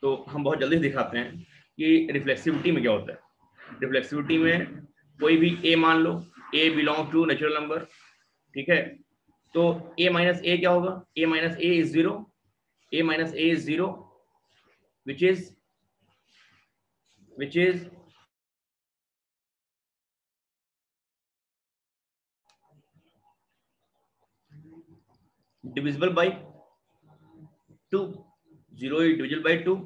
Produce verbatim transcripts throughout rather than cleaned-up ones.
तो हम बहुत जल्दी दिखाते हैं कि रिफ्लेक्सिविटी में क्या होता है। रिफ्लेक्सिविटी में कोई भी ए मान लो, a belong to natural number, ठीक है। तो a माइनस ए क्या होगा, a minus a is zero, a minus a is zero which is which is divisible by two, zero is divisible by two,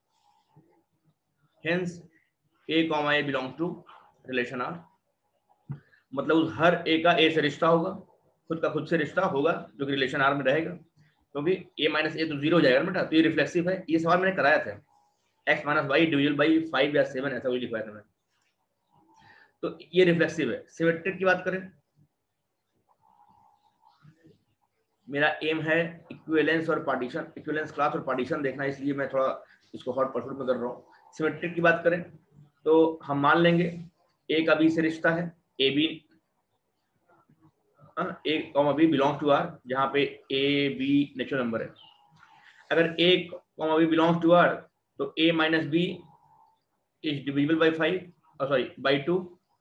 hence a comma a belongs to relation R। मतलब उस हर a का a से रिश्ता होगा, खुद का खुद से रिश्ता होगा जो कि रिलेशन R में रहेगा, क्योंकि a माइनस ए तो जीरो हो जाएगा बेटा। तो ये रिफ्लेक्सिव है। ये सवाल मैंने कराया था, x minus y divisible by five या सेवन, ऐसा कुछ लिखवाया था मैंने। तो ये रिफ्लेक्सिव है। सिमेट्रिक की बात करें, मेरा एम है इक्विवेलेंस और पार्टीशन, इक्विवेलेंस क्लास और पार्टीशन देखना, इसलिए मैं थोड़ा इसको हॉट परसूट में कर रहा हूँ। सिमेट्रिक की बात करें तो हम मान लेंगे ए का बी से रिश्ता है, a b a comma b belongs to R, जहाँ पे ए बी नेचुरल नंबर है। अगर a comma b belongs to R तो a minus b is divisible by five, sorry by two,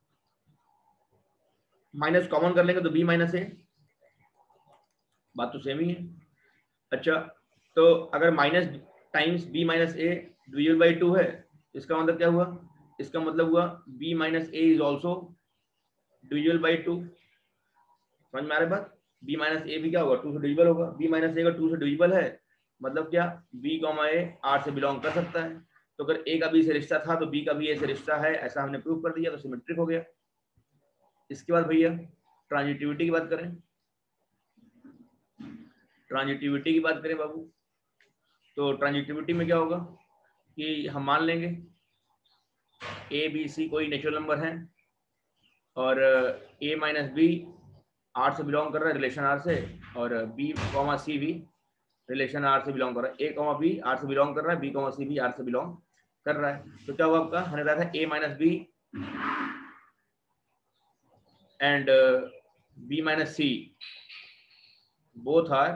minus common कर लेंगे तो बी माइनस ए, बात तो सेम ही है। अच्छा, तो अगर minus times b minus a divisible by two है, इसका मतलब क्या हुआ, इसका मतलब हुआ b minus a is also divisible by two. समझ में आ रहा है बात? b माइनस ए भी क्या होगा, टू से डिविजिबल होगा। b माइनस ए का टू से डिविजिबल है, मतलब क्या, b कॉमा ए आर से बिलोंग कर सकता है। तो अगर a का b से रिश्ता था तो b का भी a से रिश्ता है, ऐसा हमने प्रूव कर दिया, तो सिमेट्रिक हो गया। इसके बाद भैया ट्रांजिटिविटी की बात करें, ट्रांजिटिविटी की बात करें बाबू, तो ट्रांजिटिविटी में क्या होगा कि हम मान लेंगे ए बी सी कोई नेचुरल नंबर है और ए माइनस बी आर से बिलोंग कर रहा है, रिलेशन आर से, और बी कॉमा सी भी रिलेशन आर से बिलोंग कर रहा है। ए कॉमा बी आर से बिलोंग कर रहा है, बी कॉमा सी भी आर से बिलोंग कर रहा है। तो क्या हुआ आपका, हमने कहा था a minus b and b minus c both are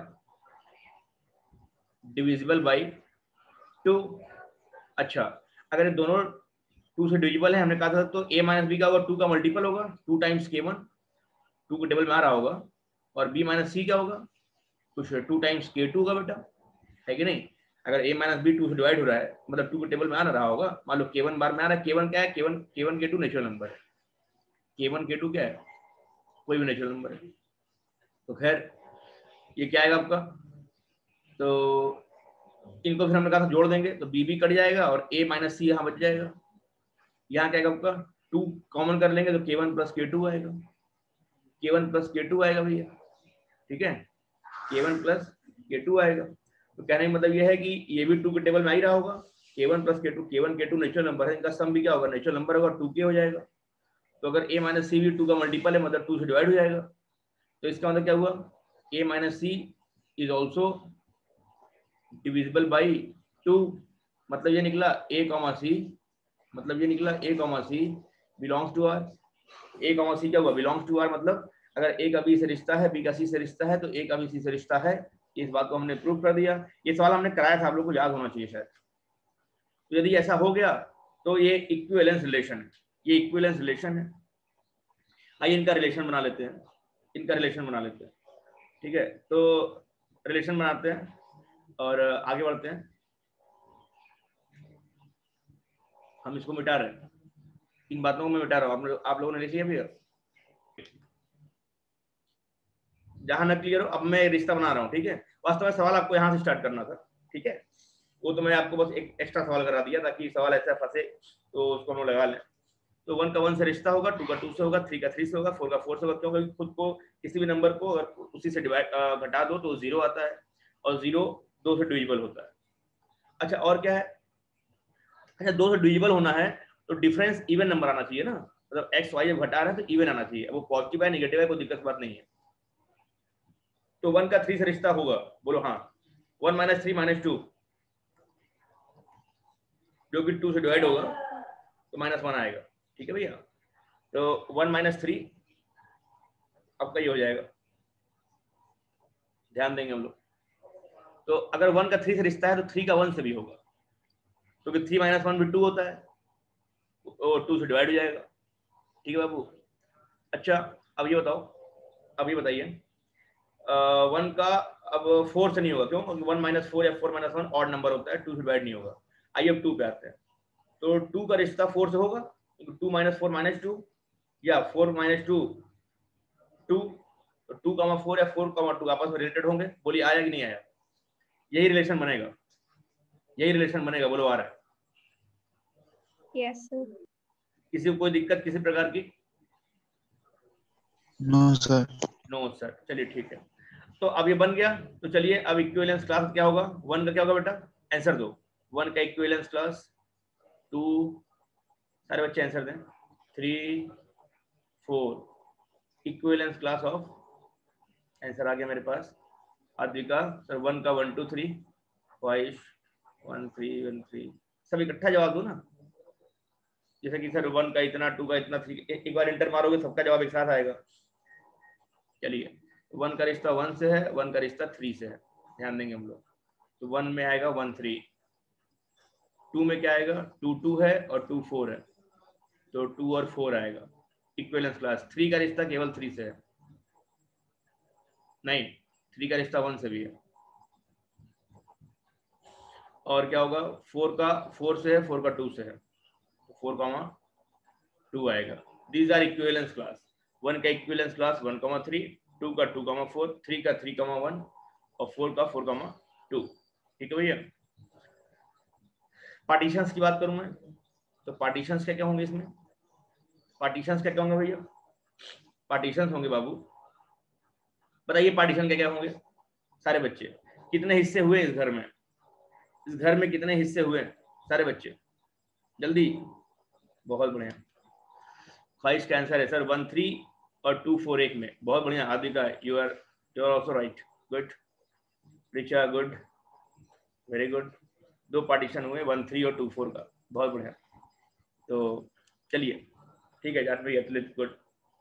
divisible by two. अच्छा, अगर ये दोनों टू से डिविजिबल है, हमने कहा था, तो ए माइनस बी का होगा टू का मल्टीपल होगा, two times k one, two के टेबल में आ रहा होगा, और बी माइनस सी क्या होगा, कुछ टू टाइम्स के टू होगा बेटा, है कि नहीं। अगर ए माइनस बी टू से डिवाइड हो रहा है, मतलब टू के टेबल में आ रहा होगा, मान लो के वन बार में आ रहा है। के वन क्या है, के वन के one k two natural number है, के वन के टू क्या है, कोई भी नेचुरल नंबर है। तो खैर ये क्या आएगा आपका, तो इनको फिर हमने कहा था जोड़ देंगे तो बी भी कट जाएगा और ए माइनस सी यहाँ बच जाएगा। यहाँ क्या आएगा आपका, टू कॉमन कर लेंगे तो के वन प्लस के टू आएगा, के वन प्लस के टू आएगा भैया, ठीक है, के वन प्लस के टू आएगा। तो कहने का मतलब ये है कि ये भी टू के टेबल में आ ही रहा होगा, k one plus k two, k one k two natural number है, इनका सम भी क्या होगा, नेचुरल नंबर होगा, टू के हो जाएगा। तो अगर a माइनस सी भी टू का मल्टीपल है, मतलब टू से डिवाइड हो जाएगा। तो इसका मतलब क्या हुआ, a minus c is also divisible by two, मतलब ये निकला a कॉमा सी, मतलब ये निकला a comma c belongs to R. a comma c क्या हुआ, बिलोंग्स टू आर, मतलब अगर a का b से रिश्ता है, b का c से रिश्ता है, तो a का भी c से रिश्ता है। इस बात को हमने प्रूव कर दिया। ये सवाल हमने कराया था, आप लोग को याद होना चाहिए शायद। तो यदि ऐसा हो गया तो ये इक्विवेलेंस रिलेशन है, ये इक्विवेलेंस रिलेशन है। आइए इनका रिलेशन बना लेते हैं, इनका रिलेशन बना लेते हैं, ठीक है। तो रिलेशन बनाते हैं और आगे बढ़ते हैं। हम इसको मिटा रहे हैं, इन बातों को मैं मिटा रहा हूँ, आप, आप लोगों ने लिख लिया भैया, जहां न क्लियर हो अब मैं रिश्ता बना रहा हूँ, ठीक है। वास्तव में सवाल आपको यहाँ से स्टार्ट करना था, ठीक है, वो तो मैं आपको बस एक एक्स्ट्रा सवाल करा दिया ताकि सवाल ऐसा फंसे तो उसको हम लगा लें। तो वन का वन से रिश्ता होगा, टू का टू से होगा, थ्री का थ्री से होगा, फोर का फोर से होगा, क्योंकि खुद को किसी भी नंबर को अगर उसी से डिवाइड घटा दो तो जीरो आता है, और जीरो दो से डिविजिबल होता है। अच्छा और क्या है, अच्छा दो से डिविजिबल होना है तो डिफरेंस इवन नंबर आना चाहिए ना, मतलब एक्स वाई जब घटा रहे हैं तो इवन आना चाहिए, वो पॉजिटिव है निगेटिव है कोई दिक्कत बात नहीं है। तो वन का थ्री से रिश्ता होगा, बोलो हाँ, one minus three minus two, जो कि टू से डिवाइड होगा तो माइनस वन आएगा, ठीक है भैया। तो वन माइनस थ्री आपका ये हो जाएगा, ध्यान देंगे हम लोग। तो अगर वन का थ्री से रिश्ता है तो थ्री का वन से भी होगा, तो कि थ्री माइनस वन भी टू होता है, और टू से डिवाइड हो जाएगा। ठीक है बाबू। अच्छा अब ये बताओ, अब ये बताइए वन का अब फोर से नहीं होगा, क्यों? क्योंकि वन माइनस फोर या four minus one odd number होता है, टू से डिवाइड नहीं होगा। आइए अब टू पे आते हैं। तो टू का रिश्ता फोर से होगा, two minus four minus two, या four minus two two, two comma four या फोर कामा टू आपस में रिलेटेड होंगे। बोलिए आया कि नहीं आया? यही रिलेशन बनेगा, यही रिलेशन बनेगा। बोलो आ रहा है? Yes sir. किसी को कोई दिक्कत किसी प्रकार की? No sir. No sir. चलिए ठीक है। तो अब ये बन गया। तो चलिए अब इक्विवेलेंस क्लास क्या होगा? वन का क्या होगा बेटा? आंसर दो। वन का इक्विवेलेंस क्लास टू, सारे बच्चे आंसर दें। Three, four, equivalence class of, answer आ गया मेरे पास। आद्विका सर वन का वन टू थ्री, वाइश वन थ्री वन थ्री, सब इकट्ठा जवाब दो ना। जैसे कि सर वन का इतना, टू का इतना, थ्री, एक बार इंटर मारोगे सबका जवाब एक साथ आएगा। चलिए वन का रिश्ता वन से है, वन का रिश्ता थ्री से है, ध्यान देंगे हम लोग। तो वन में आएगा वन थ्री, टू में क्या आएगा? टू टू है और टू फोर है, तो टू और फोर आएगा। इक्विवेलेंस क्लास थ्री का रिश्ता केवल थ्री से है, नहीं थ्री का रिश्ता वन से भी है। और क्या होगा? फोर का फोर से है, फोर का टू से है, तो फोर कामा टू आएगा। These are equivalence class. One का equivalence class one comma three, two का टू कामा फोर, थ्री का थ्री कामा वन, और फोर का फोर कामा टू। ठीक है भैया। पार्टीशंस की बात करूं मैं, तो पार्टीशंस क्या क्या होंगे इसमें? पार्टीशंस क्या क्या होंगे भैया? पार्टीशंस होंगे बाबू, बताइए पार्टीशन क्या क्या होंगे सारे बच्चे? कितने हिस्से हुए इस घर में? इस घर में कितने हिस्से हुए सारे बच्चे? जल्दी। बहुत बढ़िया। ख्वाहिश का आंसर है सर वन थ्री और टू फोर एक में। बहुत बढ़िया Aadika, you are you are also right. Good Richa, good, very good. दो पार्टीशन हुए वन थ्री और टू फोर का, बहुत बढ़िया। तो चलिए ठीक है जाट भाई, एथलीट गुड।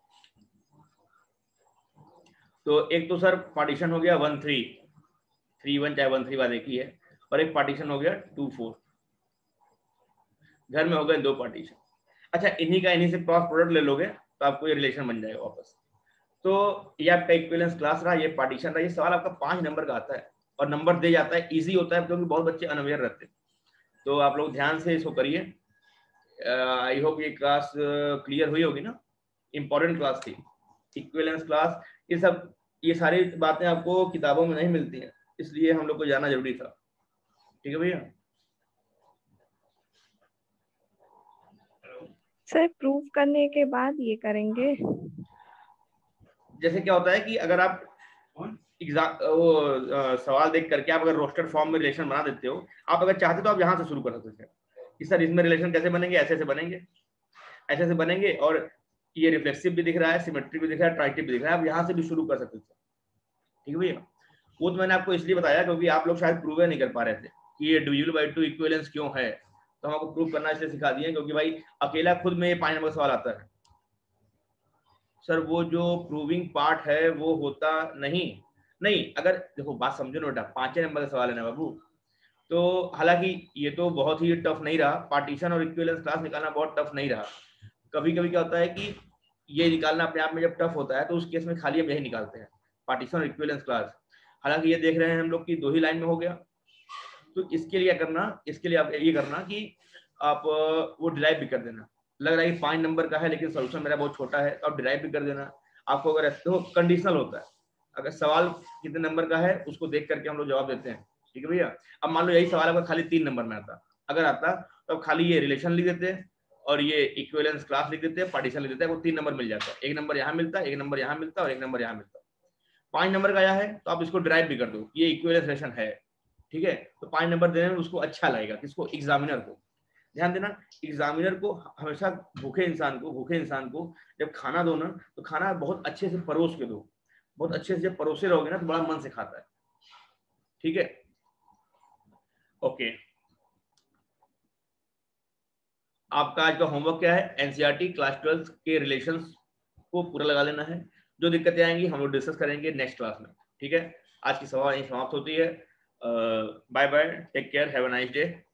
तो एक तो सर पार्टीशन हो गया वन थ्री, थ्री वन चाहे वन थ्री बात एक ही है, और एक पार्टीशन हो गया टू फोर। घर में हो गए दो पार्टीशन। अच्छा इन्हीं का इन्हीं से क्रॉस प्रोडक्ट ले लोगे तो आपको ये रिलेशन बन जाएगा वापस। तो ये आपका इक्विवेलेंस क्लास रहा, ये पार्टीशन रहा। ये सवाल आपका पांच नंबर का आता है और नंबर दे जाता है, इजी होता है क्योंकि बहुत बच्चे अनअवेयर रहते हैं। तो आप लोग ध्यान से इसको करिए। आई होप ये क्लास क्लियर हुई होगी ना। इंपॉर्टेंट क्लास थी इक्विवेलेंस क्लास। ये सब ये सारी बातें आपको किताबों में नहीं मिलती हैं, इसलिए हम लोग को जाना जरूरी था। ठीक है भैया। सर प्रूफ करने के बाद ये करेंगे। जैसे क्या होता है कि अगर आप एग्जाम वो आ, सवाल देख करके आप अगर रोस्टर फॉर्म में रिलेशन बना देते हो, आप अगर चाहते तो आप यहाँ से शुरू कर सकते थे कि सर इसमें रिलेशन कैसे बनेंगे, ऐसे ऐसे बनेंगे, ऐसे ऐसे बनेंगे, और ये रिफ्लेक्सिव भी दिख रहा है, सिमेट्रिक भी दिख रहा है, ट्राइटिव भी दिख रहा है, आप यहाँ से भी शुरू कर सकते थे। ठीक है भैया। वो तो मैंने आपको इसलिए बताया क्योंकि आप लोग शायद प्रूव नहीं कर पा रहे थे कि ये डिविजिबल बाय टू इक्विवेलेंस क्यों है, तो हम आपको प्रूव करना इसलिए सिखा दिए क्योंकि भाई अकेला खुद में ये पांच नंबर सवाल आता है। सर वो जो प्रूविंग पार्ट है वो होता नहीं, नहीं अगर देखो बात समझो ना बेटा, पांचवें नंबर का सवाल है ना बाबू। तो हालांकि ये तो बहुत ही टफ नहीं रहा, पार्टीशन और इक्विवेलेंस क्लास निकालना बहुत टफ नहीं रहा। कभी कभी क्या होता है कि ये निकालना अपने आप में जब टफ होता है तो उस केस में खाली हम यही निकालते हैं, पार्टीशन और इक्विवेलेंस क्लास। हालांकि ये देख रहे हैं हम लोग कि दो ही लाइन में हो गया, तो इसके लिए करना, इसके लिए आप ये करना कि आप वो डिराइव भी कर देना। लग रहा है कि पांच नंबर का है लेकिन सोल्यूशन मेरा बहुत छोटा है, तो आप डिराइव भी कर देना। आपको अगर तो कंडीशनल होता है, अगर सवाल कितने नंबर का है उसको देख करके हम लोग जवाब देते हैं। ठीक है भैया। अब मान लो यही सवाल आपका खाली तीन नंबर में आता, अगर आता तो अब खाली ये रिलेशन लिख देते हैं और ये इक्विवेलेंस क्लास लिख देते हैं, पार्टीशन लिख देते हैं, वो तीन नंबर मिल जाता है। एक नंबर यहाँ मिलता है, एक नंबर यहाँ मिलता है और एक नंबर यहाँ मिलता है। पांच नंबर का आया है तो आप इसको ड्राइव भी कर दो, ये इक्विवेलेंस रिलेशन है। ठीक है। तो पांच नंबर देने में उसको अच्छा लगेगा, किसको? एग्जामिनर को। ध्यान देना, एग्जामिनर को हमेशा भूखे इंसान को भूखे इंसान को जब खाना दो ना तो खाना बहुत अच्छे से परोस के दो। बहुत अच्छे से जब परोसे रहोगे ना तो बड़ा मन से खाता है। ठीक है। ओके, आपका आज का होमवर्क क्या है? एनसीईआरटी क्लास ट्वेल्थ के रिलेशंस को पूरा लगा लेना है। जो दिक्कतें आएंगी हम लोग डिस्कस करेंगे नेक्स्ट क्लास में। ठीक है। आज की सभा यहीं समाप्त होती है। Bye bye, take care, have a nice day.